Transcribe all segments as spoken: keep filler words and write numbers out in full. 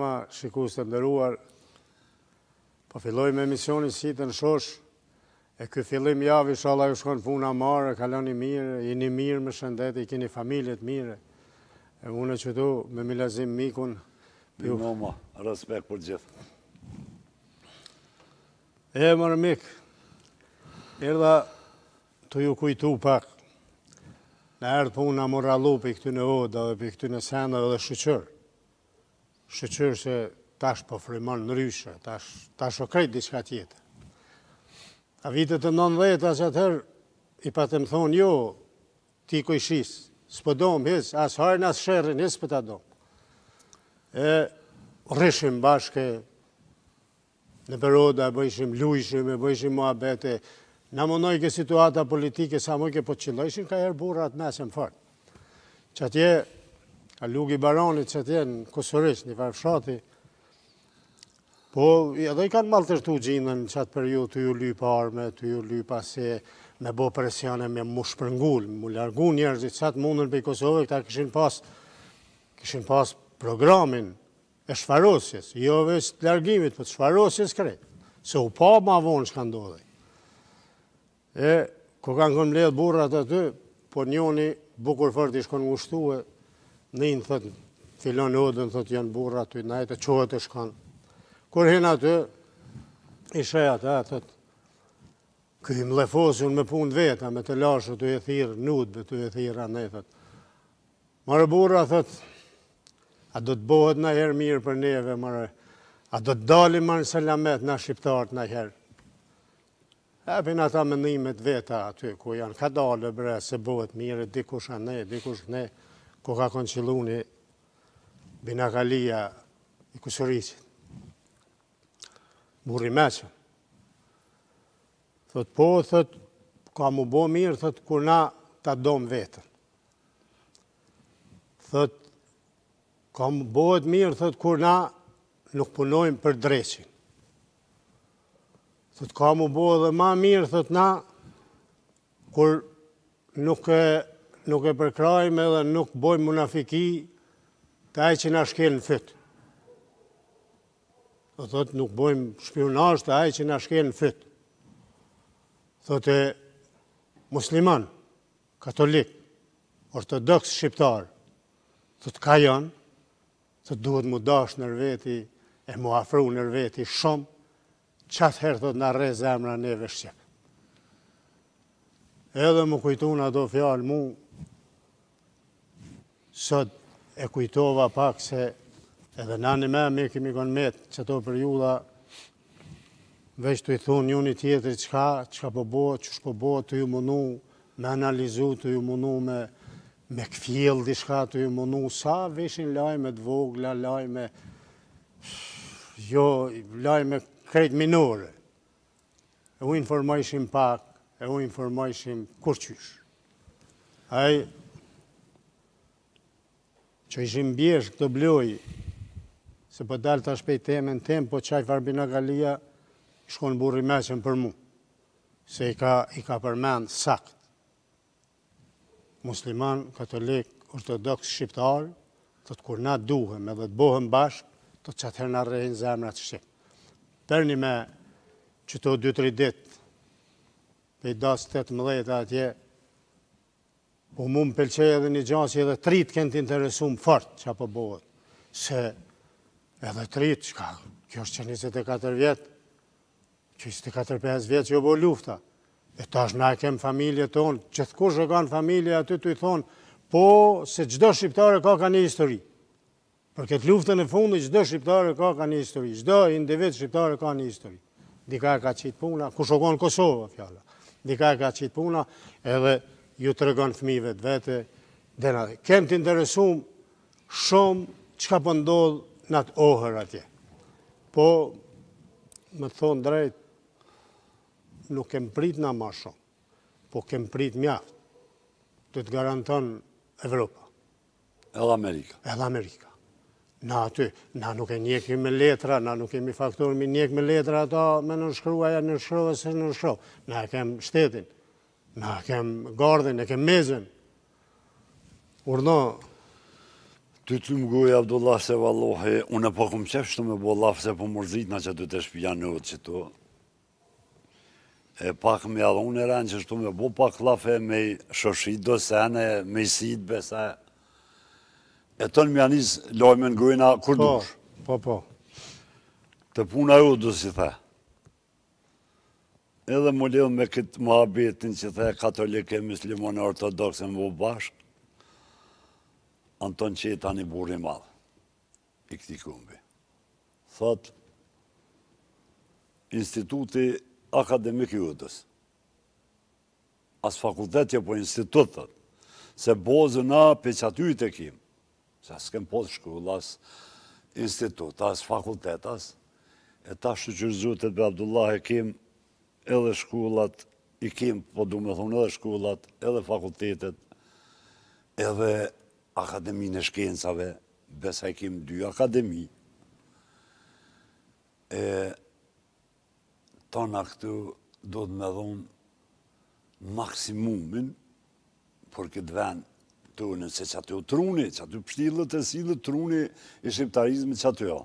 Rama, shikus të ndëruar, po filloj me misioni si të në shosh, e ky fillim javë, inshallah ju shkon puna marë, kaloni mirë, jeni mirë me shëndet, i keni familjet mire. E unë që tu, me milazim mikun. Ju mama, respekt për gjithë. E mërë mik, erdha të ju kujtu pak, në erdhë puna moralu për këty në oda dhe për këty në senda dhe shqyqër. Shqyqër se tash po frimon në ryshe, tash, tash o krejt diçka tjetër. A vitet të nëndhjetë as atëherë, i pa të më thonë, jo, ti kojshis, s'po dom, hez, as hajrën, as shërën, hez për ta dom. E rishim bashke, në peroda, bëjshim lujshim, e bëjshim muhabete, na mënoj ke situata politike, sa mëj ke po të qëllojshin, ka herë burrat mesem fort. Që atje, a lugi baronit që atje në Kusurish, një farfshati, po edhe i kanë maltërtu gjinën që atë periud të ju lyp arme, të ju lyp ase me bo presjone me mu shpërngull, mu largu njerëzit, që atë mundën për i Kosovë, këta këshin pas, këshin pas programin e shfarosjes, jo veç të largimit, për të shfarosjes krejt, se u pa ma vonë që ka ndodhej. E, ku kanë kënë mledhë burrat aty, po njoni bukur fort i shkon ngushtuhe, njën thët, filon odën, thët janë burrat aty, najtë, qohet e shkon. Kur hin aty, i shej atë, thët, këj më lefosun me punë veta, me të lashë të e thirë, nudbe të e thirë, anë, thët. Marë burra, thët, a do të bohet në herë mirë për neve, marë, a do të dalim marë në selamet në shqiptarët në herë. Epin ata mendimet veta aty, ku janë ka dalë bre, se bohet mirë, dikush a ne, dikush ne, ku ka konqiluni binakalia i Kusurisit. Burri meqë. Thot po, thot, ka mu bo mirë, thot, kur na ta dom vetën. Thot, ka mu bohet mirë, thot, kur na nuk punojmë për dreqin. Thot, ka mu bo edhe ma mirë, thot, na, kur nuk e, nuk e përkrajmë edhe nuk bojmë munafiki të aj që na shkel në fytë. Thot, nuk bojmë shpionazh të aj që na shkel në fytë. Thot, e musliman, katolik, ortodoks shqiptar, thot, ka janë, thot, duhet mu dash nër veti, e mu afru nër veti shumë, qatë herë, thot, na re zemra neve shqip. Edhe mu kujtun ato fjalë mu, sot e kujtova pak se edhe nani me me kemi konë metë që to periuda veç të i thunë njëni tjetëri qka, qka po bo, që shpo bo, të ju mënu me analizu, të ju mënu me, me këfjell di shka, të ju mënu sa veshin lajme të vogla, lajme, jo, lajme krejt minore. E u informojshim pak, e u informojshim kur qysh. Aj, që ishim bjesh këtë bloj, se po dalë të shpej temen tem, po qaj Farbina Galia shkon burri meqen për mu, se i ka, i ka përmend sakt. Musliman, katolik, ortodoks, shqiptar, të të kur na duhem edhe të bohem bashk, të të qatëher na rejnë zemrat shqip. Perni me që to dy tri dit, pe i das tetëmbëdhjetë atje, po mu më pëlqej edhe një gjasi edhe trit kënë të interesum fort që apo bohet, se edhe trit, qka, kjo është që njëzet e katër vjetë, që njëzet e katër pesë vjetë që jo bo lufta. E tash na e kem familje tonë, gjithë kush e kanë familje aty të i thonë, po se gjdo shqiptare ka ka një histori. Për këtë luftën e fundi, gjdo shqiptare ka ka një histori, gjdo individ shqiptare ka një histori. Dika e ka qitë puna, kush o konë Kosovë, fjalla. Dika e ka qitë puna, edhe ju të regon fmive të vete, dena dhe. Kem të interesum shumë qka për ndodhë në atë ohër atje. Po, më thonë drejt, nuk kem prit na ma shumë, po kem prit mjaft, të të garanton Evropa. Edhe Amerika. Edhe Amerika. Na aty, na nuk e njekim me letra, na nuk kemi faktor me njek me letra, ata me nënshkrua, ja nënshkrua, se nënshkrua. Na e kem shtetin, na e kem gardhin, e kem mezën. Urno, Ty të më gojë, Abdullah, se vallohi, unë e po këmë qefshtu me bo lafë se po mërzit na që ty të shpija në që tu. E pak me adhe, unë e rënë që shtu me bo pak lafë me shoshit do sene, me sit besa. E tonë më janis lojme në gojëna kur Po, dush. po, po. Të puna ju du si the. Edhe më lidhë me këtë muhabetin që the katolike, muslimone, ortodoxe më bo bashkë, Anton Qeta një burri madhë, i këti kumbi. Thot, Instituti Akademik Judës, as fakultetje po institut, thot, se bozë na pe që aty të kim, se s'kem posë shkull, as institut, as fakultet, as, e ta shqyqyrzutet be Abdullah e kim, edhe shkullat, i kim, po du me thunë edhe shkullat, edhe fakultetet, edhe Akademinë e Shkencave, besa i kim dy akademi, e tona këtu do të me dhonë maksimumin për këtë vend të unë, se që aty o truni, që aty pështillët e silët truni i shqiptarizmit që aty o.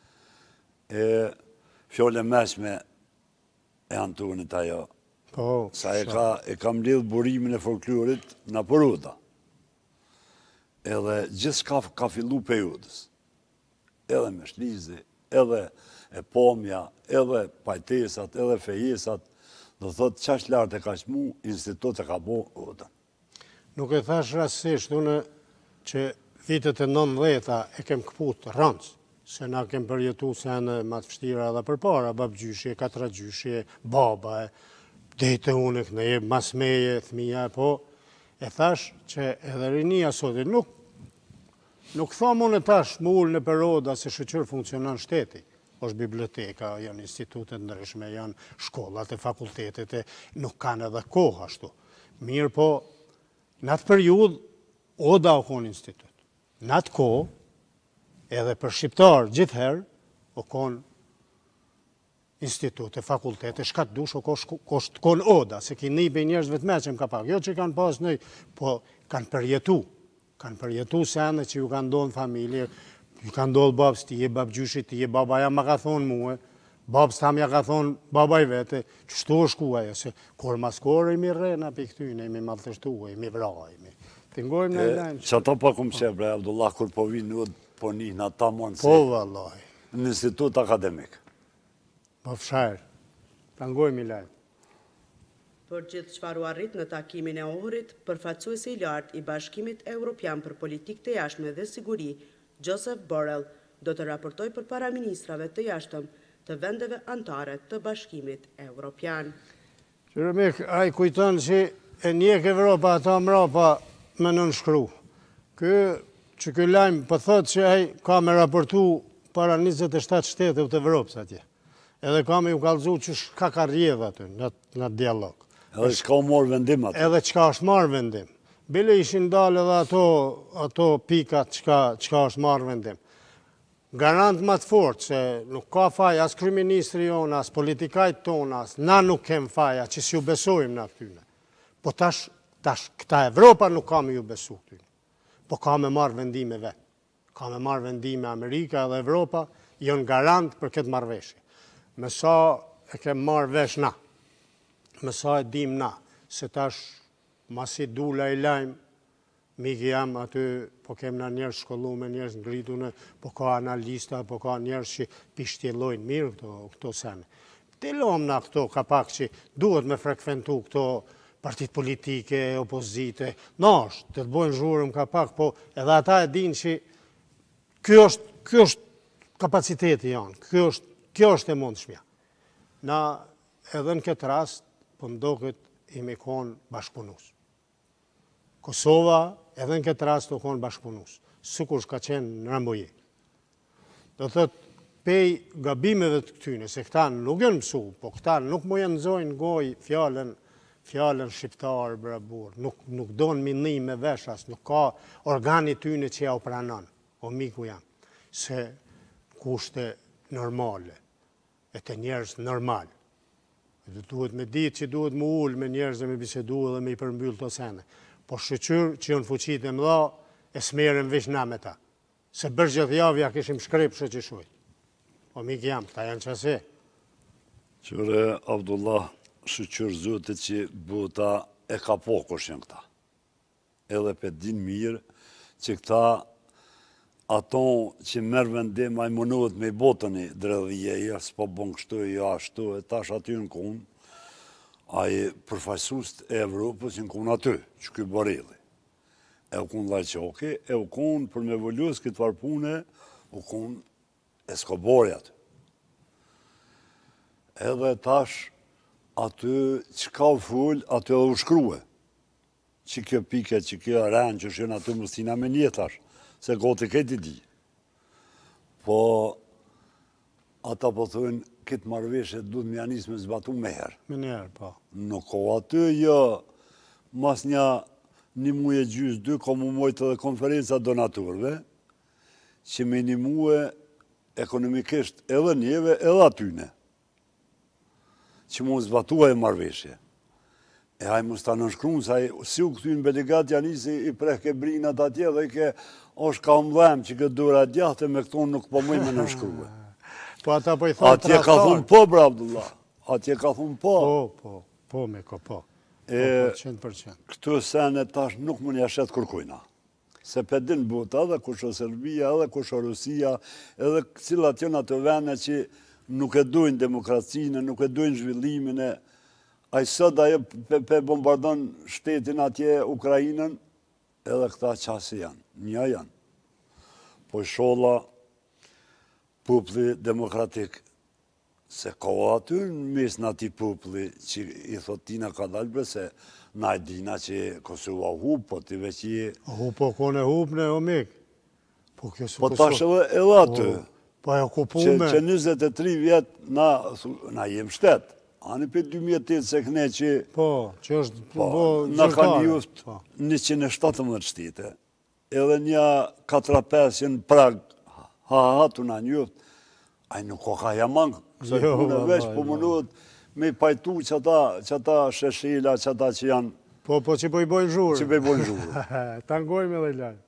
E fjole meshme e Antonit ajo, Po, sa e ka, e kam lidhë burimin e folklorit në përuta. Edhe gjithë shka ka fillu periudës. Edhe me shlizi, edhe e pomja, edhe pajtesat, edhe fejesat, do thotë qash lartë e ka shmu, institut e ka bo odën. Nuk e thash rasisht, une që vitet e nëntëdhjetë e kem këput rëndës, se na kem përjetu sene ma të fështira dhe për para, babgjyshje, katragjyshje, baba, dejte une këne e masmeje, thmija, po, e thash që edhe rinia sotit, nuk, nuk thom unë tash më ullë në peroda se shëqër funksionan shteti, është biblioteka, janë institutet ndryshme, janë shkollat e fakultetet, e nuk kanë edhe kohë ashtu. Mirë po, në atë periud, oda o konë institut. Në atë kohë, edhe për shqiptarë gjithherë, o konë institute, fakultete, shkatë dush, o konë kon oda, se ki një për njerëzve të meqem ka pak. Jo që kanë pas nëj, po kanë përjetu. Kanë përjetu sene që ju kanë ndonë familje, ju kanë ndonë babës ti je, babë gjyshit ti je, baba ja ma ka thonë muë, babës tam ja ka thonë babaj vete, që shtu është kuaj, se kur mas kore imi rena për këtyne, imi maltështu, imi vra, imi. Të ngojmë në lajnë. Që ato pa kumë që, bre, Abdullah, kur po vinë në po një në ta monë Po, vallaj. Në institut akademik. Po fsharë, të ngojmë i lajnë. Për gjithë çfarë u arrit në takimin e orrit, përfaqësuesi i lartë i Bashkimit Evropian për Politikë të Jashtme dhe Siguri, Joseph Borrell, do të raportoj përpara ministrave të jashtëm të vendeve anëtare të Bashkimit Evropian. Qërëmik, a i kujton që e njek Evropa ata mrapa me nënshkru. Kë, që kë lajmë për thot që a i ka me raportu para njëzet e shtatë shtete të Evropës atje. Edhe ka me ju kalzu që shka ka rjedhë aty në dialog. Edhe që ka u morë vendim atë. Edhe që ka është marë vendim. Bile ishin dalë edhe ato, ato pikat që ka është marë vendim. Garant më të fort se nuk ka faja as kryeministri jonë, as politikajt tonë, as na nuk kem faja që si ju besojmë në këtyne. Po tash, tash këta Evropa nuk ka me ju besu këtyne. Po ka me marë vendime vetë. Ka me marë vendime Amerika dhe Evropa, jonë garant për këtë marrëveshje. Me sa e kem marrë vesh na. Me sa e dim na, se tash masi dula i lajmë, miki jam aty, po kem në njerës shkollu me njerës ngritune, po ka analista, po ka njerës që pishtjelojnë mirë këto, këto sene. Të lom na këto ka pak që duhet me frekventu këto partit politike, opozite, nash, të të bojnë zhurëm ka pak, po edhe ata e din që kjo është, kjo është kapaciteti janë, kjo është, kjo është e mund shmja. Na edhe në këtë rast, po mdokët imi konë bashkëpunus. Kosova edhe në këtë rast të konë bashkëpunus, sikur shka qenë në Ramboje. Do thëtë, pej gabimeve të këtyne, se këta nuk janë mësu, po këta nuk mu janë nëzojnë goj fjallën, fjallën shqiptarë, brabur, nuk, nuk donë minni me veshas, nuk ka organi tyne që ja u pranon, o miku jam, se kushte normale, e të njerës normal. Duhet me ditë që duhet mu ullë me njerëzë me bisedu dhe me i përmbyllë të sene. Po shqyqyrë që jënë fuqit e mëdha, e smerën vish na me ta. Se bërë gjithë javja kishim shkrep shë që shuj. O mik jam, ta janë qase. Qëre Abdullah, shëqër zotit që buta e ka po këshën këta. Edhe për din mirë që këta ato që merë vendim a i mënohet me i botën i dredhije, ja s'po bon kështu, ja ashtu, e tash aty në kunë, a i përfajsust e Evropës në kunë aty, që këj Borelli. E u kunë Lajqoki, e u kunë për me vëllus këtë varpune, u kunë Eskobori aty. Edhe tash aty që ka u full, aty edhe u shkrue. Që kjo pike, që kjo rënë, që shënë aty mëstina me njetash, se goti këtë i di. Po, ata po thujnë, këtë marveshe duhet me janis me zbatu me herë. Me njerë, po. Nuk ko aty, jo, mas një një muje gjysë dy, ko mu mojtë edhe konferenca donaturve, që me një muje ekonomikisht edhe njeve, edhe atyne, që mu zbatua e marveshe. E haj mu sta nënshkrunë, sa si u këtyn delegat janisi i prehke brinat atje dhe i ke është ka mdhem që këtë dura djahte me këtonë nuk po mëj me nënshkruhe. Po ata po i thonë atje ka thunë po, bra Abdullah. Atje ka thunë po. Po, po, po me ko po. E, cent për cent. Këtu sene tash nuk më një shetë kërkujna. Se pedin buta edhe kusho Serbia, edhe kusho Rusia, edhe cilat jona të vene që nuk e dujnë demokracinë, nuk e dujnë zhvillimin e a i sot ajo pe bombardon shtetin atje Ukrajinën, edhe këta qasi janë, një janë. Po sholla populli demokratik, se ka aty në mes në ati populli që i thotina ka dalbe, se na e dina që Kosova hup, po t'i veç i... Hup, po kone hup në o mik. Po kjo su Po tash edhe edhe aty. Po e okupume. Që njëzet e tri vjetë na jem shtetë. Ani për dy mijë e tetë se këne që... Po, që është... Po, në ka një juft njëqind e shtatëmbëdhjetë shtete, edhe një katër pesë që në Prag, ha hatu në një juft, a i nuk o ka jamangë, kësa i punë veç, po mënod me pajtu që ata sheshila, që ata që janë... Po, po që po i bojnë zhurë. Që po i bojnë zhurë. Tangojme dhe lajë.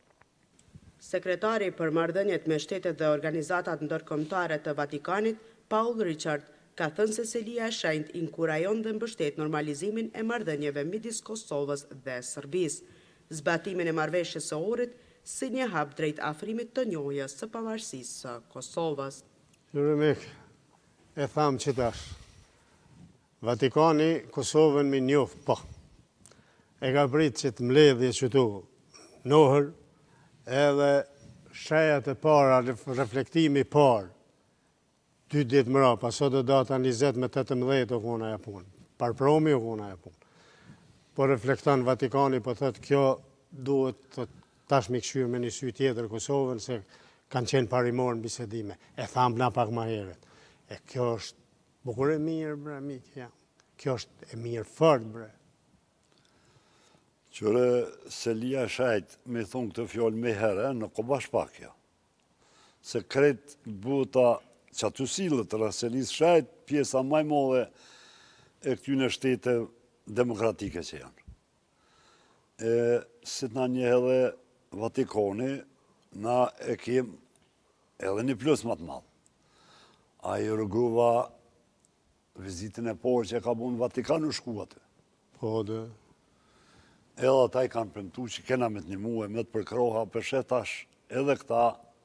Sekretari për marrëdhëniet me shtetet dhe organizatat ndërkombëtare të Vatikanit, Paul Richard, ka thënë se Selia e Shenjtë inkurajon dhe mbështet normalizimin e marrëdhënieve midis Kosovës dhe Serbisë, zbatimin e marrëveshjes së Ohrit si një hap drejt afrimit të njohjes së pavarësisë së Kosovës. Jurimik, e thamë që tash, Vatikani Kosovën me njoft, po, e ka prit që të mbledhje që tu nohër, edhe shajat e para, reflektimi parë, dy ditë mrapa, sot do data njëzet me tetëmbëdhjetë o kona e punë. Parpromi o kona e punë. Po reflekton Vatikani, po thëtë kjo duhet të tash me këshyrë me një sy tjetër Kosovën, se kanë qenë parimorë në bisedime. E thamë na pak ma heret. E kjo është bukur e mirë, bre, mikë, ja. Kjo është e mirë fort, bre. Qëre Selia e Shenjtë me thonë këtë fjallë me herë, në ko bash pakja. Se kretë buta që aty silët të Selis Shenjtë, pjesa maj modhe e këtyne shtete demokratike që janë. E, si të na një edhe Vatikani, na e kem edhe një plus më të madhë. A i rëguva vizitin e porë që ka bu në Vatikan u shku aty. Po, dhe. Edhe ata i kanë premtu që kena me të një muë, me të përkroha, për shetash edhe këta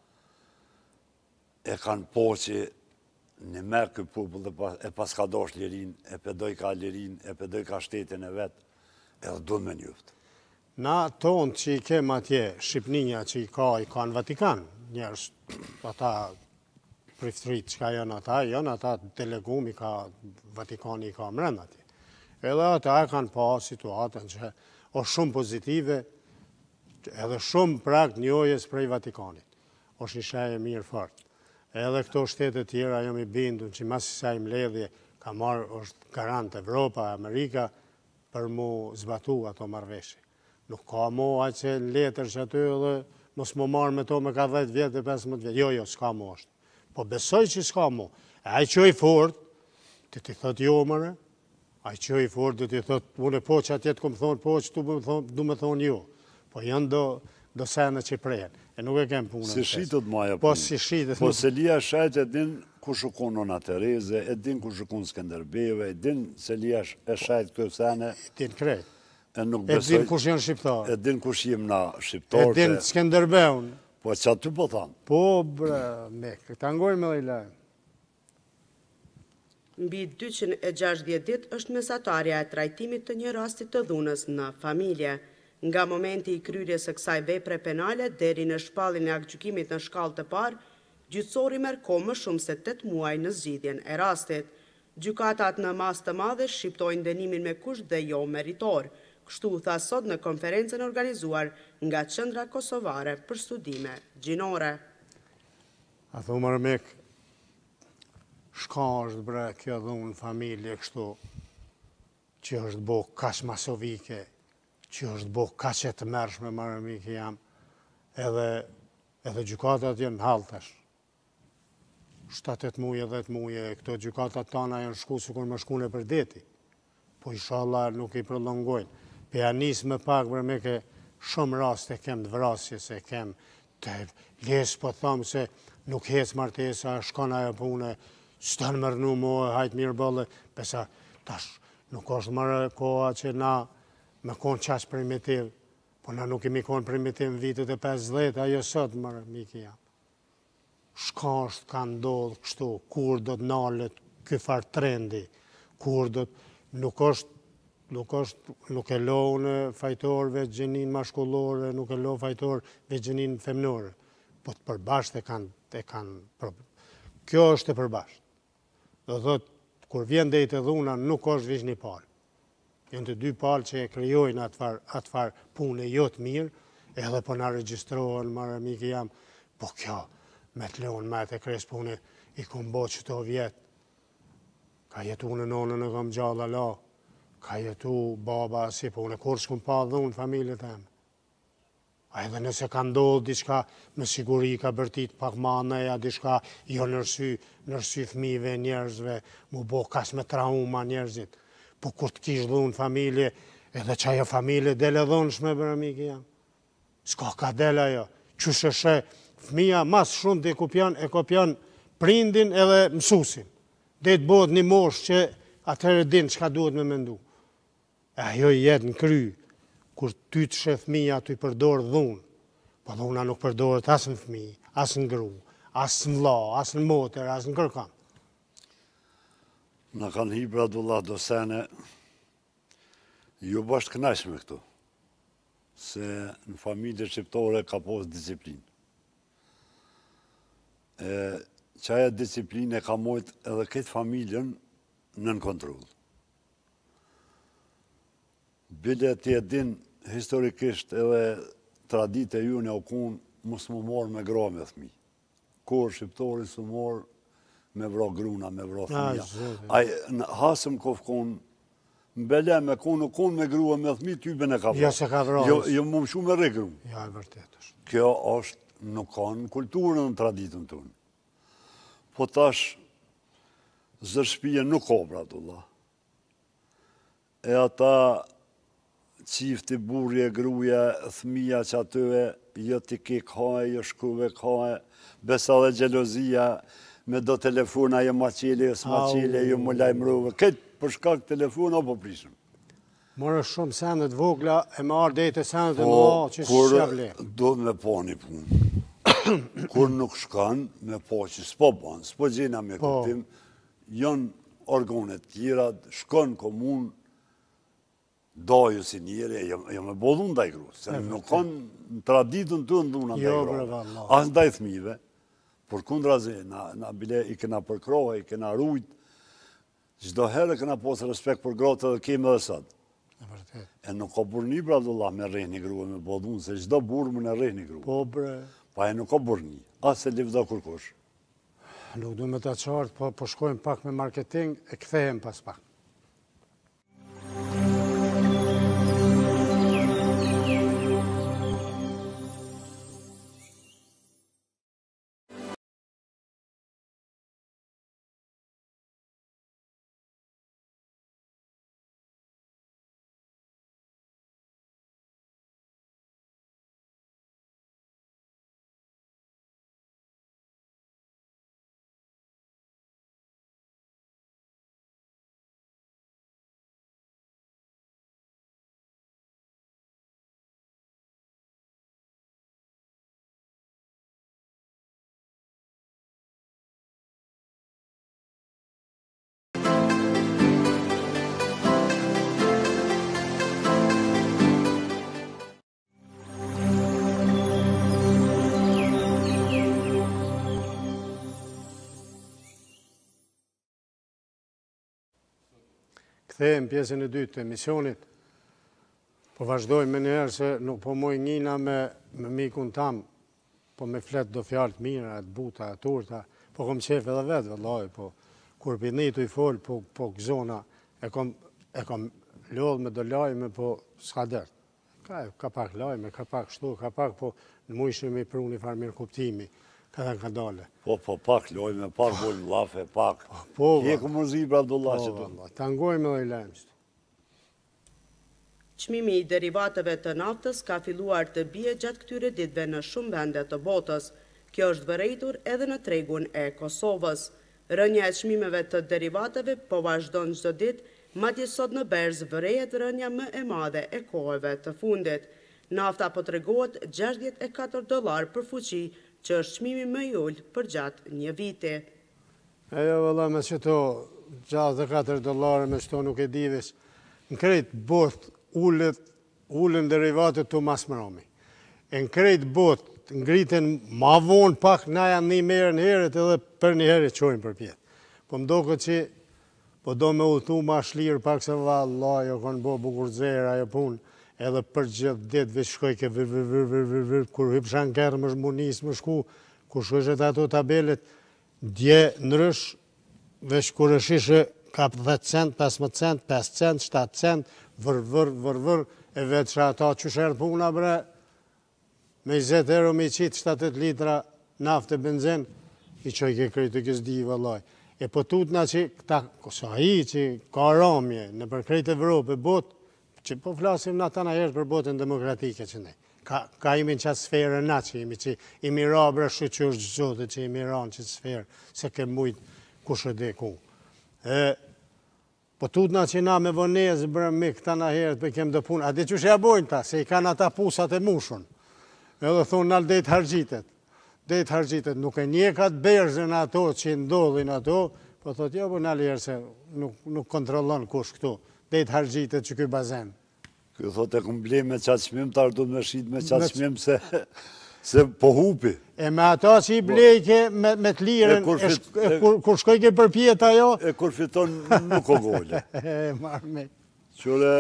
e kanë po që në me këtë popull e pas ka dosh lirin, e pedoj ka lirin, e pedoj ka shtetin e vetë, edhe du me njëftë. Na tonë që i kem atje, Shqipninja që i ka, i ka në Vatikan, njerës, ata priftrit që ka janë ata, janë ata delegumi ka, Vatikani i ka mrenda atje. Edhe ata e kanë pa situatën që o shumë pozitive, edhe shumë prakt njohjes prej Vatikanit. O është një shajë mirë fort. Edhe këto shtetet tjera jam i bindur që masi sa i mledhje ka marrë, është garant Evropa, Amerika, për mu zbatu ato marrveshje. Nuk ka mu aqë që letër që aty edhe mos mu marrë me to me ka dhjetë vjetë dhe pesëmbëdhjetë vjetë. Jo, jo, s'ka mu është. Po besoj që s'ka mu. E aj që i fort, të ti thot jo mëre, aj që i fort, të ti thot, unë po që atjetë këmë thonë po që tu du me thonë jo. Po janë do do sene që prehen. E nuk e kem punën. Si shitët maja punë. Po si shitët. Po Selia Shajt e din ku shukon Nona Tereze, e din ku shukon Skenderbeve, e din Selia e Shajt këtë sene. E din krejt. E nuk E besoj. din kush janë shqiptarë. E din kush jem na E shqiptarë. din Skenderbeun. Po që aty po thamë. Po, bre, me, këta ngojnë me dhe i lajmë. Mbi dyqind e gjashtëdhjetë ditë është mesatarja e trajtimit të një rasti të dhunës në familje. Nga momenti i kryerjes së kësaj vepre penale deri në shpalljen e aktgjykimit në shkallë të parë, gjyqësori merr kohë më shumë se tetë muaj në zgjidhjen e rastit. Gjykatat në masë të madhe shqiptojnë dënimin me kusht dhe jo meritor, kështu u tha sot në konferencën organizuar nga Qendra Kosovare për Studime Gjinore. A thu Marmek, shka është bre kjo dhunë familje kështu, që është bo kash masovike, që është bo kash e të mërshme Marmike jam, edhe, edhe gjukatat janë haltash. shtatet muje, dhjetë muje, këto gjukatat tana janë shku si kur më shkune për deti. Po inshallah nuk i prolongojnë. Pe ja nisë më pak Marmike, shumë raste kem të vrasje, se kem të lesë, po thamë se nuk hecë martesa, shkon ajo pune, s'tanë mërnu moë, hajtë mirë bëllë, pesa tash nuk është mërë koha që na me konë qashë primitiv, po na nuk imi konë primitiv në vitet e pesëdhjetë, ajo sot mërë, miki jam. Shka është ka ndodhë kështu, kur do të nalët këfar trendi, kur do të, nuk është, nuk është, nuk e lo në fajtorëve gjinin mashkullore, nuk e lo fajtorëve gjinin femnore, po të përbashkët e kanë, e kanë, kjo është e përbashkët. Do thotë, kur vjen dhe i të dhuna, nuk është vish një palë. Jënë të dy palë që e kryojnë atëfar, atëfar punë jo të mirë, edhe po në regjistrohen, marë miki jam, po kjo, me të leon, me të kres punë, i kom bo që to vjetë. Ka jetu në nonë në kom gjalla la, ka jetu baba si punë, kur s'kom pa dhunë familje temë. A edhe nëse ka ndodhë diçka me siguri ka bërtit pak ma neja, diçka jo nërsy, nërsy fmive njerëzve, mu bo kas me trauma njerëzit. Po kur të kishë dhunë familje, edhe që ajo familje dele dhunshme bërë miki jam. Ska ka dele ajo, që shëshe fmija mas shumë të kopjan, e kopjan prindin edhe mësusin. Dhe të bodë një mosh që atëherë din që ka duhet me mendu. E ajo jetë në kry, kur ty të shë fmija të i përdorë dhunë, po dhuna nuk përdorët asë në fmi, asë në gru, asë në la, asë në moter, asë në kërkam. Në kanë hibra dullat do sene, ju bashkë knajshme këtu, se në familje shqiptore ka posë disiplinë. Qaja disiplinë e ka mojtë edhe këtë familjen në në kontrol. Bile ti e din historikisht edhe tradit e ju në okun mos më morë me gra me thmi. Kur shqiptori së morë me vro gruna, me vro thmija. Aj, në hasëm kofkon, mbele me konë, konë me grua me thmi, ty bene ka vro. Ja se ka vro. Jo, jo më shumë me regru. Ja, e vërtet është. Kjo është, nuk kanë kulturën në traditën tonë. Po tash, zërshpije nuk ka, bratullah. E ata qifti, burje, gruja, thmija që atyve, jo t'i ke kaje, jo shkuve kaje, besa dhe gjelozia, me do telefona, jo maqile, jo s'maqile, jo më lajmruve. Këtë për shkak telefona, po prishëm. Morë shumë sendet vogla, e më arë dhejtë sendet e më Po, a që kur shqevle. do me po një punë. Kur nuk shkan, me po që s'po banë, s'po gjena me kuptim, janë organet tjera, shkon komunë, doju si njëre, jo me bodhun ndaj gru, se nuk kanë në traditën të nduna ndaj Jo, gru. bre, valla. As ndaj thmive, por kundra zi, na bile i kena përkrohe, i kena rujt, çdo herë kena posë respekt për gratë edhe kemi edhe sot. E vërtet. E nuk ka burni, bradullah, me rejni gru e me bodhun, se çdo burë më në rejni gru. Po bre, Pa e nuk ka burni, as e livda kërkosh. nuk du me ta qartë, po po shkojmë pak me marketing, e kthehem pas pak. kthejmë pjesën e dytë të emisionit. Po vazhdojmë me njerë se nuk po moj njina me, me mikun tam, po me flet do fjalë të mira, të buta, të urta, po kom qef edhe vetë, vëllaj, po kur pinitu i fol, po, po gëzona, e kom, e kom lodh me do lajme, po s'ka dert. Ka, ka pak lajme, ka pak shtu, ka pak, po në mujshme me i pru një farë mirë kuptimi, ka dhe ka dale. Po, po, pak lojme, pak bojmë lafe, pak. Po, Je ku mërzi, bra Abdullah, që tu. Po, tangojme dhe i lajmë qëtu. Çmimi i derivateve të naftës ka filluar të bie gjatë këtyre ditëve në shumë vende të botës. Kjo është vërejtur edhe në tregun e Kosovës. Rënja e çmimeve të derivateve po vazhdon çdo ditë, madje sot në Berz vërehet rënja më e madhe e kohëve të fundit. Nafta po tregohet gjashtëdhjetë e katër dollar për fuqi, që është çmimi më i ulët për gjatë një viti. Ejo, vëlla, me qëto gjashtëdhjetë e katër dollar me qëto nuk e divis, në krejt botë ullët, ullën derivatet të mas mërami. E në krejt botë, ngriten ma vonë pak, na janë një merë në heret edhe për një herë qojnë për pjetë. Po më do këtë që, po do me ullëtu ma shlirë pak se valla, jo konë bo bukur zera, jo punë, edhe për gjithë ditë veç shkoj ke vër, vër, vër, vër, vër, vër, kur hyp shankerë më shmunis më shku, kur shkojshet ato tabelet, dje nërësh, veç kur është ishe kap dhjetë cent, pesëmbëdhjetë cent, pesë cent, shtatë cent, vër, vër, vër, vër, e vetë që ata që shërë puna bre, me njëzet euro me i qitë shtatë litra naftë e benzin, i që i ke krejtë të kësdi i vëllaj. E po tutna që këta, sa hi që ka ramje në për krejtë Evropë e botë, që po flasim në ata në herë për botën demokratike që ne. Ka, ka imi në qatë sferë na që imi që imi rabra shu që është gjote që imi ranë që sferë, se ke mujtë kush e dhe ku. E, po tutna që na me vonezë bërë me këta në herët për kem dë punë, a di që shë ja bojnë ta, se i kanë ata pusat e mushun. Edhe thonë nalë dhejtë hargjitet. Dhejtë hargjitet, nuk e njekat berzën ato që ndodhin ato, po thotë jo, po nalë herë se nuk, nuk kontrolon kush këtu. Dhejtë hargjitet që këj bazen. Kjo thotë e këmë ble me qatë qmim, ta rëdu me shqit me qatë qmim se, se po hupi. E me ata që i blejke me, me të liren, kur, e, shk, e, kur, kur shkojke për pjeta jo? E kur fiton nuk o gole. E marrë me. Qure,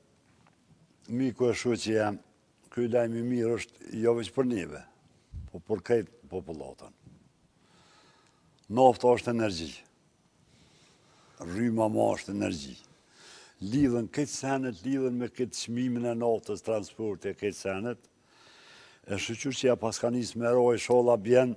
miku e shu që jam, këj lajmi mirë është jo veç për neve, po për kajtë popullatën. Nafta është energji. Rryma ma është energji. Lidhen këtë senet, lidhen me këtë çmimin e naftës, transporti e këtë senet, e shqyqyr që ja paska njës me roj, shola bjen,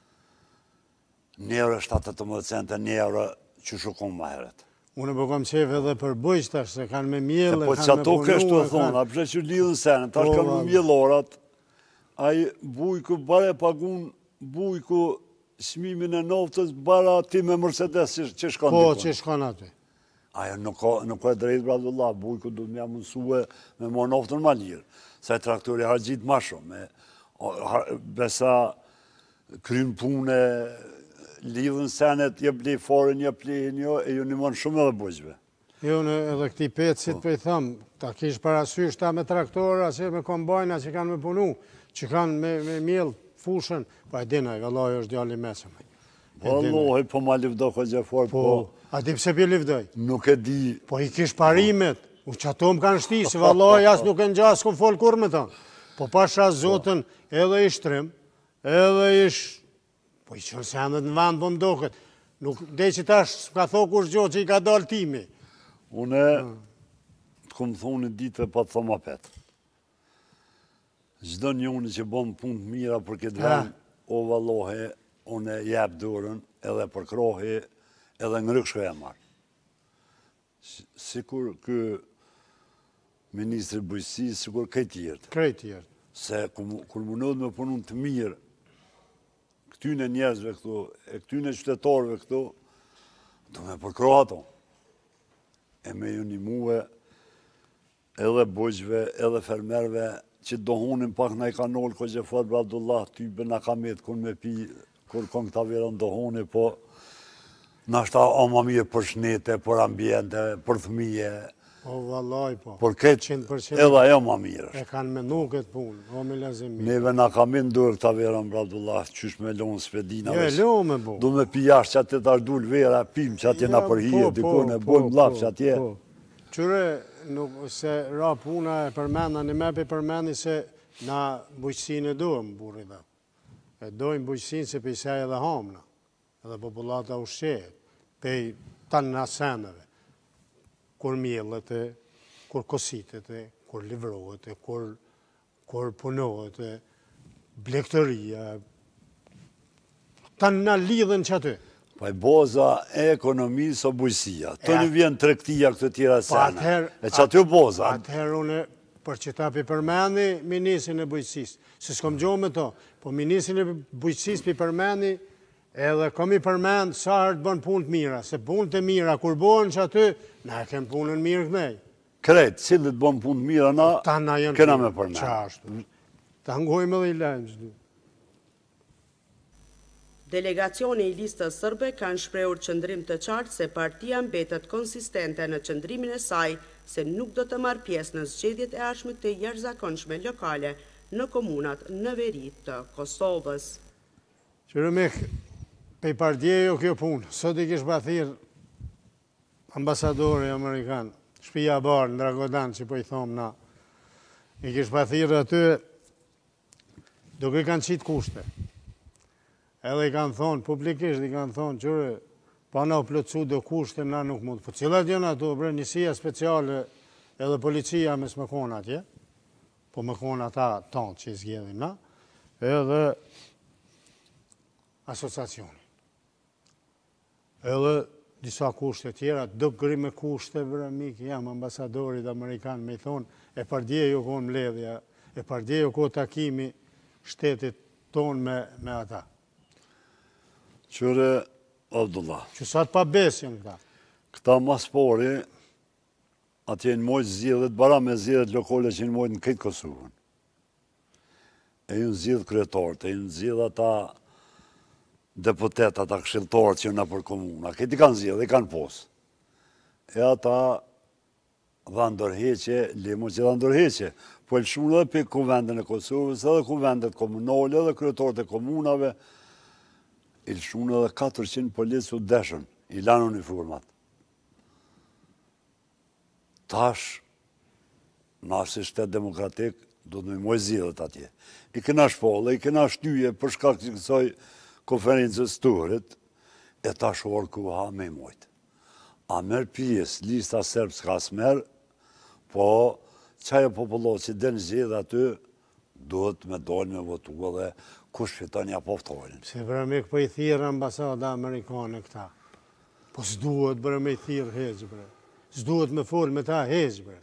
një euro shtatë të mëdhë cente, një euro që shukon ma heret. Unë po kam qef edhe për bëjshtash, se kanë me mjellë, po kanë me punu. Po që ato kështu e thonë, a përse që lidhën senet, tash kanë me mjellorat, a i bujku bare pagun, bujku çmimin e naftës, bara ti me Mercedes që shkon Po, dikon. që shkon aty. Ajo nuk ka e drejtë, bra Abdullah, bujku du të mja mundësue me më naftën ma lirë, se traktori hargjit ma shumë, besa krynë pune, lidhën senet, je ble forën, je ble një, e ju një mënë shumë edhe bujqve. Jo, në edhe këti petësit për i thëmë, ta kish parasysh ta me traktora, që me kombajna që kanë me punu, që kanë me, me mjellë fushën, pa e dinaj, vëllaj është djalli mesëm. Po, Allahi, po ma livdo ko gjefor, po... A di pse për livdoj? Nuk e di... Po i kish parimet, u që ato më kanë shti, si vëllaj, as nuk e në gjasë, ku folë kur me ta. Po pasha zotën, edhe i shtrim, edhe ish... Po i qërë se anët në vandë po mdoket. Nuk, dhe që tash, ka thokë kur gjohë që i ka dalë timi. Une, të këmë thonë ditë e pa të thoma petë. Gjdo një unë që bëmë punë të mira për këtë vend, o valohe, une jebë dorën, edhe për krohe, edhe në rëkshko e marë. Sikur kë Ministri Bujësi, sikur këtë tjertë. Këtë tjertë. Se kur mundohet me punun të mirë, këtyne njerëzve këtu, e këtyne qytetarëve këtu, do me përkro ato. E me ju një muve, edhe bujqve, edhe fermerve, që dohonin pak në i kanolë, ko që fatë bra Abdullah, ty bë në kamet, kun me pi, kur kon këta verën dohoni, po, në ashta o ma mirë për shnete, për ambjente, për thmije, O, vallaj, po. për këtë, edhe ajo ma mirë është. E kanë menu këtë punë, o me lezim mirë. Neve në kamin dërë këta verën, bra Abdullah, qysh me lonë spedina. Jo, e lo me bu. Du me pi jashtë që atë të ardull vera, pim që atje në përhije, dikone, bojmë lap që atje. Qyre, nuk se ra puna e përmenda, në me për përmendi se na bujqësin e dojmë, burri dhe. E dojmë bujqësin se për isaj edhe hamna, edhe populata ushqehet, për tanë në seneve, kur mjellët e, kur kositet e, kur livrohet e, kur, kur punohet e, blektëria, tanë në lidhen që aty. Pa i boza e ekonomisë o bujësia. Të në vjen trektia këtë tjera sene. E që aty o boza? Atëherë une, për që ta pi përmendi ministrin e bujqësisë. Se s'kom gjohë me to, po ministrin e bujqësisë pi përmendi, edhe kom i përmend sa herë të bën punë të mira. Se punë të mira, kur bojnë që aty, na e kem punën mirë kënej. Kretë, cilët bën punë të mira, na kena me përmend. Qashtu. Ta ngojmë edhe i lejmë. Delegacioni i listës sërbe kanë shprehur qëndrim të qartë se partia mbetet konsistente në qëndrimin e saj se nuk do të marrë pjesë në zgjedhjet e ardhshme të jashtëzakonshme lokale në komunat në veri të Kosovës. Qërë mek, pe i partije jo kjo punë, sot i kish bathir ambasadori Amerikan, shpija barë në Dragodan që po i thomë na, i kish bathir aty, duke i kanë qitë kushte. Edhe i kanë thonë, publikisht i kanë thonë, qërë, pa na u plëcu do kushte, na nuk mund. Po cilat janë ato, bre, njësia speciale, edhe policia me s'me konë atje, po me konë ata tonë që i zgjedhin na, edhe asociacioni. Edhe disa kushte tjera, do gri me kushte, bre, mikë, jam ambasadorit Amerikan, me i thonë, e pardje jo konë mledhja, e pardje jo konë takimi shtetit tonë me, me ata. Qyre, Abdullah. Që sa të pa besin këta? Këta maspori, atje në mojtë zhjidhet, bara me zhjidhet lokale që në mojtë në këtë Kosovën. E ju në zhjidhë kryetarët, e ju në zhjidhë ata deputet, ata këshiltarët që në për komuna. Këtë i kanë zhjidhë, i kanë posë. E ata dha ndërheqe, limo që dha ndërheqe, po e lëshunë edhe për kuvendën e Kosovës, edhe kuvendet komunale, edhe kryetarët e komunave, i lëshunë edhe katërqind policë u deshën, i lanë uniformat. Tash, na si shtet demokratik, do të me moj zhjidhet atje. I këna shpolle, i këna shtyje për shkak që kësoj konferencës turit, e tash orë ku ha me mojtë. A merë pjesë, lista serb s'ka s'merë, po qajo popullot që den zhjidhe aty, duhet me dojnë me votu edhe kush fiton ja poftojnë. Se bërëmik për i thirë ambasada Amerikane këta. Po s'duhet bërëme i thirë heqë, bre. S'duhet me folë me ta heqë, bre.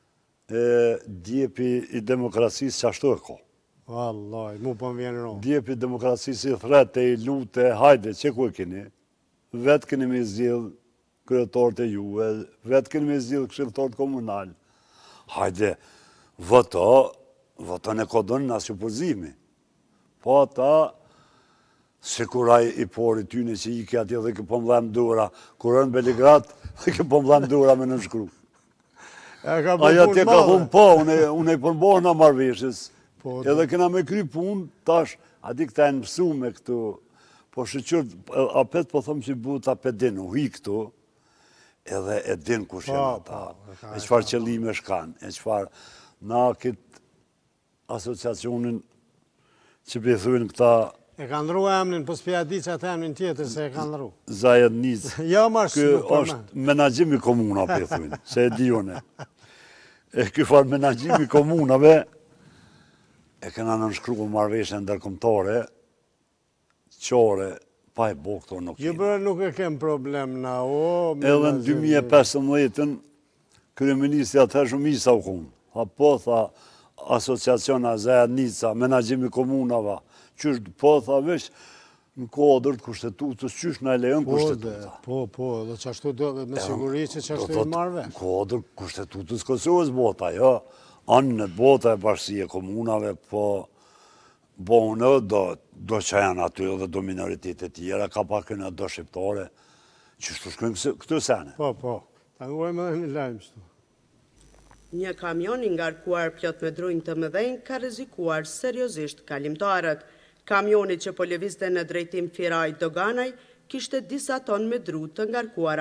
Djepi i demokracisë që ashtu e ko. Wallaj, mu po më vjenë ronë. Djepi i demokracisë i threte, i lute, hajde, që ku e keni? Vetë keni me zhjilë kryetarët e juve, vetë keni me zhjilë këshilltarët komunal. Hajde, voto, voto në kodon në asë përzimi. Po ata, se kuraj i pori tyne që i ke atje dhe ke po mdhem dura, kur në Beligrad, dhe ke po mdhem dura me në shkru. Aja tje ka thunë po, unë e përbohë në marveshës, edhe kena me kry punë, tash, ati këta e në mësu me këtu, po shëqyrë, apet po thëmë që bu të apet din, u hi këtu, edhe e din ku shenë ata, e qëfar qëllime shkanë, e qëfar na këtë asociacionin që për i thujnë këta... E ka ndru emnin, po s'pja di që atë emnin tjetër se e ka ndru. Zajet Nicë. Ja, marsh... Kë është menagjimi komuna, për i thujnë, se e dione. E kë farë menagjimi komunave, e këna nënshkru marveshën ndërkombëtare, qore, pa e bo këto nuk jenë. Ju bërë nuk e kem problem na o... Edhe në dy mijë e pesëmbëdhjetë, kryeministri atëherë shumë isa u kumë. Tha po, tha, asociaciona Zajet Nica, menagjimi komunava, qysh po, tha veç, në kodër të kushtetutës, qysh në e lejon kushtetuta. Po, po, dhe qashtu do dhe me siguri që qashtu i marve. Në kodër kushtetutës Kosovës bota, jo, anë në bota e bashkësie komunave, po, bonë do që janë aty dhe do minoritetet tjera, ka pak në do shqiptare, që shtu shkojmë këtë sene. Po, po, ta ngojmë edhe një lajmë shtu. Një kamion i ngarkuar plot me drujnë të mëdhenj ka rrezikuar seriozisht kalimtarët. Kamionit që po lëvizte në drejtim Firaj Doganaj kishte disa ton me dru të ngarkuara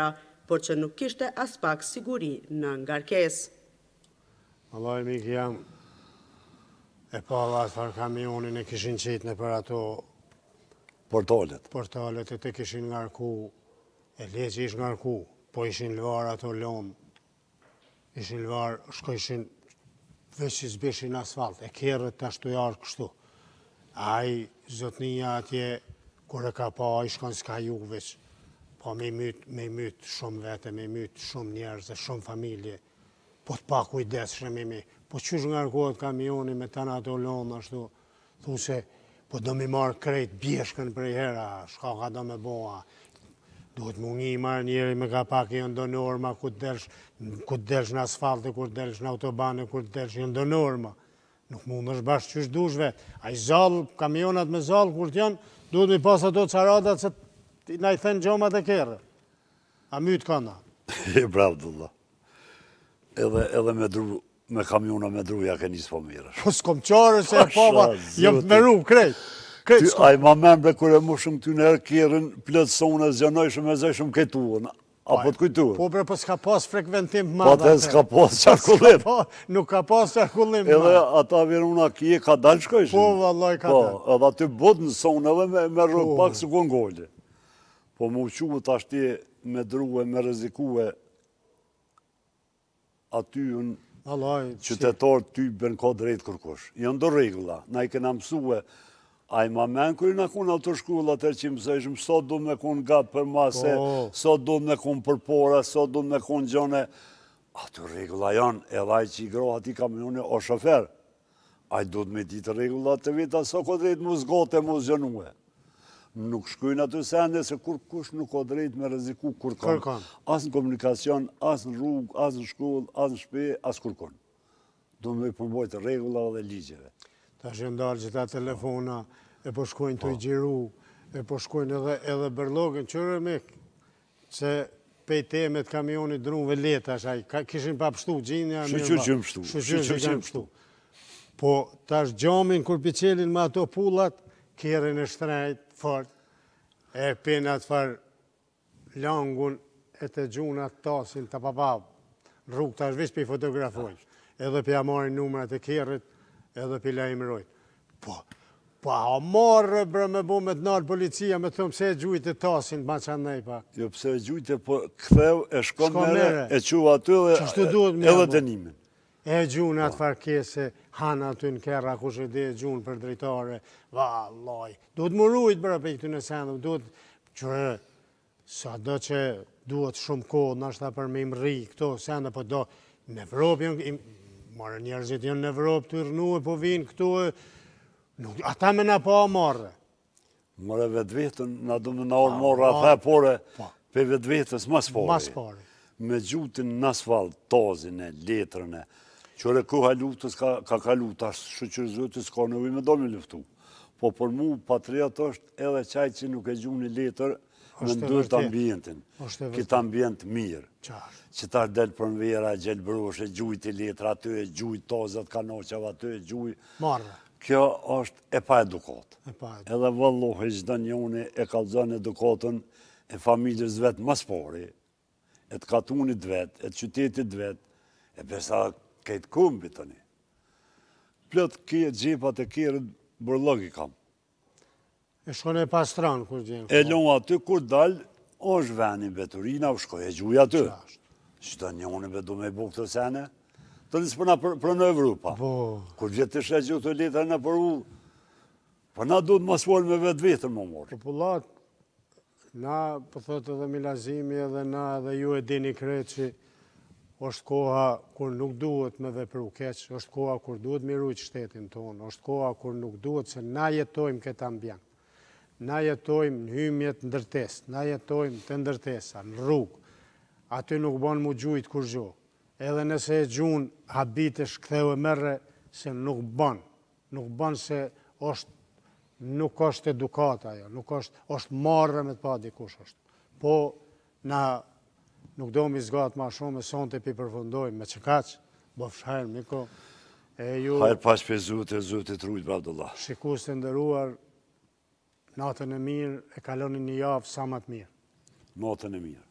por që nuk kishte as pak siguri në ngarkesë. Allah e mik jam e pala atë farë kamionin e kishin qitë në për ato Portalet. portalet e të kishin ngarku, e le që ish ngarku, po ishin lëvar ato lomë, ishin lëvar, shkojshin, veç që zbeshin asfalt, e kjerët të ashtu jarë kështu. Ai, zotnia atje, kur e ka pa, i shkon s'ka ju veç, po me myt, me myt shumë vete, me myt shumë njerëz dhe shumë familje, po të pa kujdes shme me, po qysh ngarkohet kamioni me të në ato lomë, ashtu, thu se, po do mi marë krejt bjeshkën për i hera, shka ka do me boa, duhet mu ngi marë njeri me ka pak i ndo norma, ku të delsh, ku të delsh në asfalte, ku të delsh në autobane, ku të delsh i ndo norma. Nuk mund është bashkë qysh dush vetë. A i zalë, kamionat me zalë, kur t'janë, duhet mi pas ato caradat se na i thënë gjomat e kere. A mytë kana. E bravo, Dullah. Edhe, edhe me dru, me kamiona me druja ke njësë po mire. Po s'kom qare se e pova, jam të meru, krejt. Ty, a i ma membre kër e mushëm ty nërë kjerën, plëtësone, zjanojshëm e zëshëm këtuën. Apo të kujtuën? Po bre, po s'ka pas frekventim Po madhe. të s'ka pas qarkullim. Nuk ka pas qarkullim. Edhe ata viruna kje ka dalë shkojshën. Po, vallaj ka dalë. Po, edhe aty botë në sonë edhe me, me rrugë pak së gongolli. Po mu quë të ashti me druhe, me rezikue, aty unë qytetarë ty bërnë ka drejtë kërkosh. Jënë do regula, na i kena mësue, a i ma menë kërë në kunë autoshkullat e që mësejshëm, sot du me kunë gatë për mase, sot du me kunë për pora, sot du me kunë gjone. Ato regula janë, edhe a i që i groha ti kamione o shofer. A i du të me ditë regullat të vita, so ko drejtë mu zgote, mu zgjonue. Nuk shkujnë aty sende se kur kush nuk ka drejtë me reziku kur kanë. As në komunikacion, as në rrugë, as në shkollë, as në shpe, as kur kanë. Du me përmbojtë regula dhe ligjeve. Ta shëndalë që ta telefona, e po shkojnë të i gjiru, e po shkojnë edhe, edhe bërlogën, qërë mek, se pej temet kamionit drunve leta, shaj, kishin pa pështu, gjinja... Shëqyrë që më pështu. Shëqyrë që më pështu. Po, tash gjamin, kur picelin me ato pullat, kjerën e shtrejt, fort, e penat far langun e të gjunat tasin të papab, rrug tash vish për i fotografojnë, edhe për ja marrin numrat e kjerët, edhe për la imrojnë. Po, po a marrë bre me bu me të nalë policia, me thëmë pse e gjujt e tasin, ma që nej pa. Jo, pse e gjujt e po këthev, e shkon mere, e qua aty dhe edhe denimin. E gjunë atë farkese, hanë aty në kera, kush e dhe e gjunë për drejtare, vallaj. Duhet më rujt bërë për i këtë në sendëm, duhet, qërë, sa do që duhet shumë kohë, nështë ta për me imri, këto sendë, po do, në Evropë, marë njerëzit janë në Evropë, të rënu e po vinë këtu, ata me na pa marrë. Mërë vetë vetën, na du me na orë marrë atë e pore, pe vetë vetës mas pari. Mas pari. Me gjutin në asfalt, tazin e, letrën e, qëre ku halutës ka kalu, tash shëqërzutës ka në ujme do me luftu. Po për mu, patriot është edhe qaj që nuk e gjunë një letër, në ndërët ambientin. Këtë ambient mirë. Që ta delë për në vera, gjelë broshe, gjujt i letra aty, gjujt tazat kanoqav aty, gjujt... Marrë. Kjo është e pa edukat. Edhe vëllohi gjithë njoni e kalzën edukatën e familjës vetë mas pari, e të katunit vetë, e të qytetit vetë, e besa kejtë kumbit të një. Plët kje gjepat e kjerët bërlëgi kam. E shkone e pastran, kur gjenë. E lonë aty, kur dalë, është venin veturina, u shkoj e gjuj aty. Qëta njoni be du me bu këtë sene, të njësë përna për në Evropa. Kur vjetë të shre gjutë të letra në për u, për na du të masuar me vetë vetën më morë. Popullat, na, për thotë edhe Milazimi edhe na edhe ju e dini kretë që është koha kur nuk duhet me vepru keq, është koha kur duhet me rujtë shtetin tonë, është koha kur nuk duhet se na jetojmë këtë ambjent. Na jetojmë në hymjet ndërtes, na jetojmë të ndërtesa, në rrugë. Aty nuk banë mu gjujtë kur gjo. Edhe nëse e gjunë, habitesh këtheu e mërre, se nuk banë. Nuk banë se është, nuk është edukata jo, nuk është, është marrë me të pa dikush është. Po, na nuk do mi zgatë ma shumë, e sonte pi përfundojmë, me që kaqë, bofsh hajrë, miko. Hajrë pas për zute, zute të rujtë, Abdullah. Shikus të ndëruar, natën e mirë, e kalonin një javë sa matë mirë. Natën e mirë.